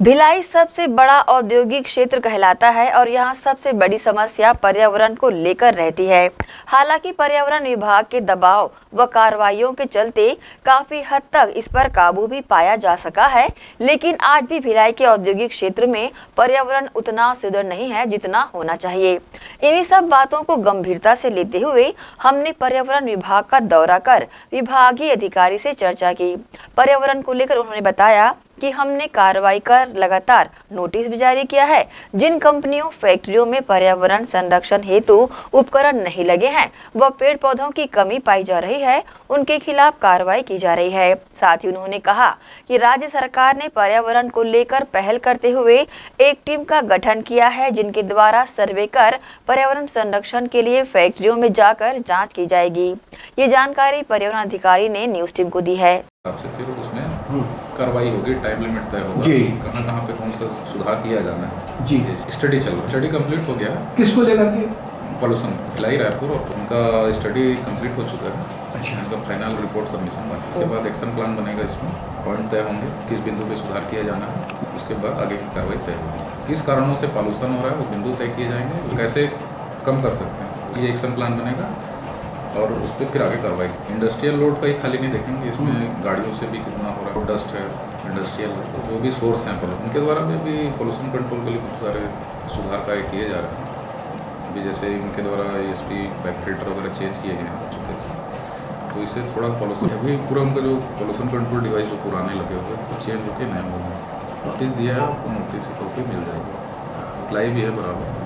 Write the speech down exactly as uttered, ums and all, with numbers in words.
भिलाई सबसे बड़ा औद्योगिक क्षेत्र कहलाता है और यहाँ सबसे बड़ी समस्या पर्यावरण को लेकर रहती है। हालांकि पर्यावरण विभाग के दबाव व कार्रवाइयों के चलते काफी हद तक इस पर काबू भी पाया जा सका है, लेकिन आज भी भिलाई के औद्योगिक क्षेत्र में पर्यावरण उतना सुदृढ़ नहीं है जितना होना चाहिए। इन्हीं सब बातों को गंभीरता से लेते हुए हमने पर्यावरण विभाग का दौरा कर विभागीय अधिकारी से चर्चा की। पर्यावरण को लेकर उन्होंने बताया कि हमने कार्रवाई कर लगातार नोटिस भी जारी किया है। जिन कंपनियों फैक्ट्रियों में पर्यावरण संरक्षण हेतु उपकरण नहीं लगे हैं व पेड़ पौधों की कमी पाई जा रही है, उनके खिलाफ कार्रवाई की जा रही है। साथ ही उन्होंने कहा कि राज्य सरकार ने पर्यावरण को लेकर पहल करते हुए एक टीम का गठन किया है, जिनके द्वारा सर्वे कर पर्यावरण संरक्षण के लिए फैक्ट्रियों में जाकर जाँच की जाएगी। ये जानकारी पर्यावरण अधिकारी ने न्यूज टीम को दी है। कार्रवाई होगी, टाइम लिमिट तय होगा कि कहाँ कहाँ पे कौन सा सुधार किया जाना है। जी स्टडी चल रहा है, स्टडी कंप्लीट हो गया है। किसको लेकर के? पॉल्यूशन भिलाई रायपुर, और उनका स्टडी कंप्लीट हो चुका है। अच्छा, उनका फाइनल रिपोर्ट सबमिशन बाकी के बाद एक्शन प्लान बनेगा। इसमें पॉइंट तय होंगे किस बिंदु पे सुधार किया जाना है, उसके बाद आगे की कार्रवाई तय होगी। किस कारणों से पॉल्यूशन हो रहा है वो बिंदु तय किए जाएंगे, कैसे कम कर सकते हैं, ये एक्शन प्लान बनेगा और उस पर फिर आगे कार्रवाई। इंडस्ट्रियल लोड का ही खाली नहीं देखेंगे, इसमें गाड़ियों से भी कितना हो रहा है, डस्ट है, इंडस्ट्रियल है, तो जो भी सोर्स हैं पोल्यूशन, उनके द्वारा भी अभी पोल्यूशन कंट्रोल के लिए बहुत सारे सुधार कार्य किए जा रहे हैं। अभी जैसे इनके द्वारा एस पी बैक फिल्टर वगैरह चेंज किए गए हैं चुके थे, तो इससे थोड़ा पोल्यूशन अभी पूरा उनका जो पोल्यूशन कंट्रोल डिवाइस जो पुराने लगे हुए तो चेंज होकर नया हो गया। नोटिस दिया है, आपको नोटिस की कॉपी मिल जाएगी, अप्लाई भी है बराबर।